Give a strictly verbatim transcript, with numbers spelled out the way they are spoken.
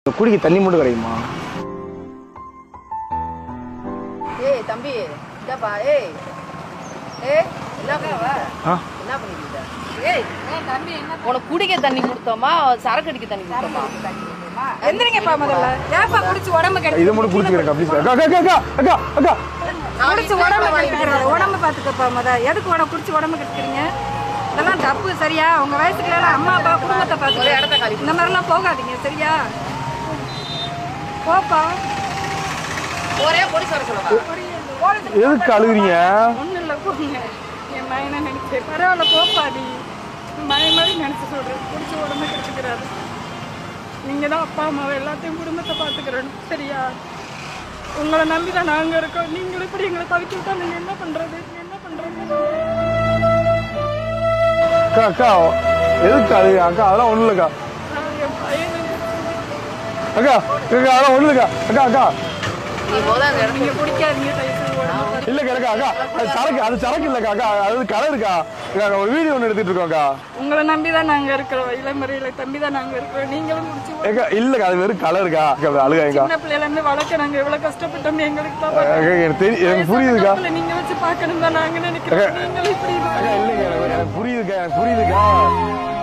குடிக்க தண்ணி மட்டும் கிடைக்குமா? ஏய் தம்பி இதப்பா ஏய் ஏய் என்ன பண்ணவா என்ன பண்ணிட்டு ஏய் ஏய் தம்பி என்ன உனக்கு குடிக்க தண்ணி கொடுத்தோமா சரக்கு அடிக்க தண்ணி கொடுத்தோமா? எந்திரிங்கப்பா முதல்ல. ஏப்பா குடிச்சு உடம்பு கெடுத்து இத மட்டும் குடிச்சுக்கறேன் ப்ளீஸ். அக்கா அக்கா அக்கா அக்கா அக்கா குடிச்சு உடம்பு கெடுத்துக்கறீங்க. உடம்பு பாத்துக்கப்பா முத. எதுக்கு உடம்பு குடிச்சு உடம்பு கெடுத்துக்கறீங்க? இதெல்லாம் தப்பு சரியா? உங்க வயசுக்கு எல்லாம் அம்மா அப்பா குடும்பத்தை பாத்துக்க. இந்த மாதிரி எல்லாம் போகாதீங்க சரியா? போப்பா. ஒரே பொடி சொல்ல சொல்லுங்க. எதுக்கு அழுகுறீங்க? ஒண்ணு இல்ல போங்க. என் மயனை நினைச்சு பரவாயில்ல போப்பா நீ. மய மாதிரி நினைச்சு சொல்றேன். குடிச்சு உடம்பு கெடுத்துக்கிறாரு. நீங்க தான் அப்பா அம்மாவை எல்லாத்தையும் குடும்பத்தை பாத்துக்கிறணும் சரியா? உங்களை நம்பிதான் நாங்க இருக்கோம். நீங்களும் இப்படி எங்களை தவிக்க விட்டா நீங்க என்ன பண்றது? என்ன பண்றது? அக்கா அக்கா எதுக்கு அழுகு? அக்கா அதெல்லாம் ஒண்ணு இல்லக்கா. என் பையனை அக்கா அக்கா அதெல்லாம் ஒண்ணு இல்லக்கா. அக்கா அக்கா நீ முதல்ல அந்த இடத்துல நீங்க குடிக்காதீங்க தயவு செய்து உடம்பு இல்லக்கா அக்கா அக்கா அது சரக்கு அது சரக்கு இல்லக்கா அக்கா அது கலர் இருக்கா. அக்கா ஒரு வீடியோ ஒன்று எடுத்துட்டு இருக்கோம் அக்கா. உங்களை நம்பிதான் நாங்க இருக்கிறோம். இளமறையில தம்பிதான் நாங்க இருக்கிறோம். நீங்களும் குடிச்சு அக்கா இல்லக்கா அது வெறும் கலர் இருக்கா. அக்கா அழுகாங்கக்கா. சின்ன பிள்ளைல இருந்து வளர்க்க நாங்க எவ்வளவு கஷ்டப்பட்டோம் எங்களுக்கு தான் அக்கா எனக்கு தெரியும் எனக்கு புரியுதுக்கா. வயசான நீங்க வச்சு பார்க்கணும் தான் நாங்க நினைக்கிறோம். நீங்களும் இப்படி அக்கா இல்லைங்க எனக்கு எனக்கு புரியுதுக்கா எனக்கு புரியுதுக்கா.